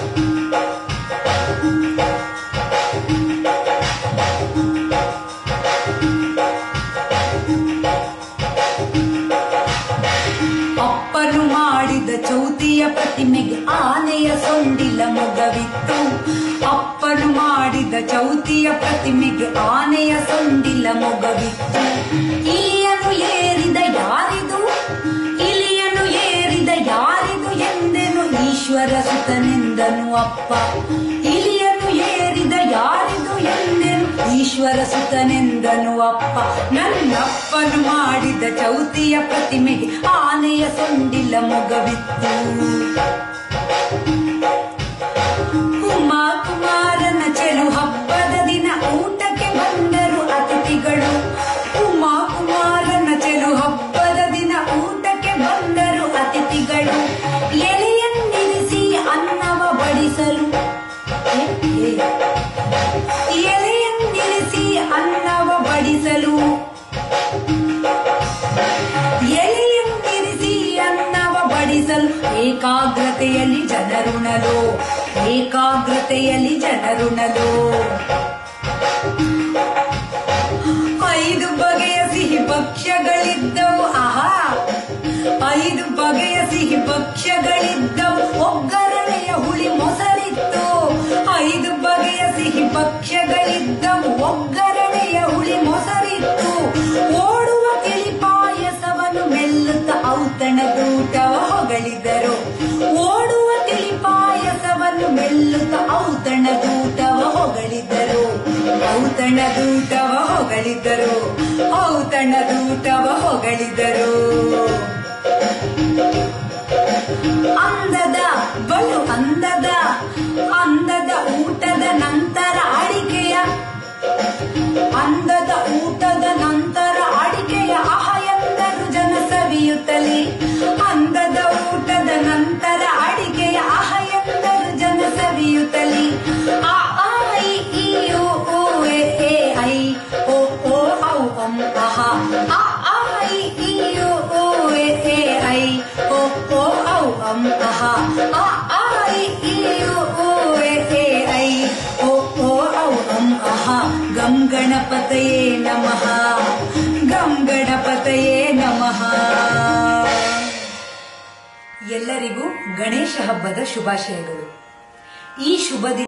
ಅಪ್ಪನು ಮಾಡಿದ ಚೌತಿಯ ಪ್ರತಿಮೆಗೆ ಆನೆಯ ಸೊಂಡಿಲ ಮೊಗವಿತ್ತು. ಅಪ್ಪನು ಮಾಡಿದ ಚೌತಿಯ ಪ್ರತಿಮೆಗೆ ಆನೆಯ ಸೊಂಡಿಲ ಮೊಗವಿತ್ತು. ಇಲಿಯನ್ನು ಏರಿದ ಯಾರಿದು, ಇಲಿಯನ್ನು ಏರಿದ ಯಾರಿದು ಎಂದೆನು ಈಶ್ವರ ಸುತನೆಂದನು ಅಪ್ಪ. ಇಲಿಯನ್ನು ಏರಿದ ಯಾರಿದು ಎಂದೆನು ಈಶ್ವರ ಸುತನೆಂದನು ಅಪ್ಪ. ನನ್ನಪ್ಪನು ಮಾಡಿದ ಚೌತಿಯ ಪ್ರತಿಮೆಗೆ ಆನೆಯ ಸೊಂಡಿಲ ಮೊಗವಿತ್ತು. ಉಮಾ ಕುಮಾರನ ಚೆಲು ಹಬ್ಬದ ದಿನ ಊಟಕ್ಕೆ ಬಂದರು ಅತಿಥಿಗಳು. ಉಮಾ ಕುಮಾರನ ಚೆಲು ಹಬ್ಬದ ದಿನ ಊಟಕ್ಕೆ ಬಂದರು ಅತಿಥಿಗಳು. ಎಲೆಯನ್ನಿರಿಸಿ ಅನ್ನವ ಬಡಿಸಲು, ಎಲೆಯನ್ನಿರಿಸಿ ಅನ್ನವ ಬಡಿಸಲು, ಎಲೆಯನ್ನಿರಿಸಿ ಅನ್ನವ ಬಡಿಸಲು ಏಕಾಗ್ರತೆಯಲ್ಲಿ ಜನರುಣಲು, ಏಕಾಗ್ರತೆಯಲ್ಲಿ ಜನರುಣಲು. 5 ಬಗೆಯ ಸಿಹಿ ಭಕ್ಷ್ಯಗಳಿದ್ದವು. ಆಹಾ, 5 ಬಗೆಯ ಸಿಹಿ ಭಕ್ಷ್ಯಗಳಿದ್ದವು. ಒಗ್ಗರಣೆಯ ಹುಳಿ ಮೊಸರಿತ್ತು. 5 ಬಗೆಯ ಸಿಹಿ ಭಕ್ಷ್ಯಗಳಿದ್ದವು. ಒಗ್ಗರಣೆಯ ಹುಳಿ ಮೊಸರಿತ್ತು. ಓಡುವ ತಿಳಿ ಪಾಯಸವನ್ನು ಮೆಲ್ಲುತ್ತ ಔತಣದೂಟವ ಹೊಗಳಿದರು. ಓಡುವ ತಿಳಿ ಪಾಯಸವನ್ನು ಮೆಲ್ಲುತ್ತ ಔತಣದೂಟವ ಹೊಗಳಿದರು. ಔತಣದೂಟವ ಹೊಗಳಿದರು. ಔತಣದೂಟವ ಹೊಗಳಿದರು. ಅಂದದ ಬಲು ಅಂದದ ಅಂದದ ಊಟದ ನಂತರ ಅಡಿಕೆಯ, ಅಂದದ ಊಟದ ನಂತರ ಅಡಿಕೆಯ ಆಹ ಎಂದರು ಜನ ಸವಿಯುತ್ತಲೇ. ಅಂದದ ಊಟದ ನಂತರ ಅಡಿಕೆಯ ಆಹ ಎಂದರು ಜನ ಸವಿಯುತ್ತಲೇ. ಆ ಐ ಈ ಓ ಎ ಐ ಓ ಓ ಔ ಅಂ ಅಹ. ಆ ಐ ಈ ಓ ಎ ಐ ಓ ಓ ಔ ಅಂ ಅಹ. ಆ ಐ ಈ ಓ ಎ ಐ ಓ ಓ ಔ ಅಂ ಅಹ. ಗಂ ಗಣಪತಯೇ ನಮಃ, ಗಂ ಗಣಪತಯೇ ನಮಃ. ಎಲ್ಲರಿಗೂ ಗಣೇಶ ಹಬ್ಬದ ಶುಭಾಶಯಗಳು. ಈ ಶುಭ